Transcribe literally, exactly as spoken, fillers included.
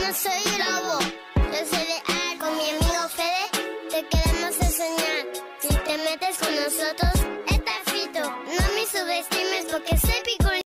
no soy lobo, yo soy de A. Con mi amigo Fede te queremos enseñar. Si te metes con nosotros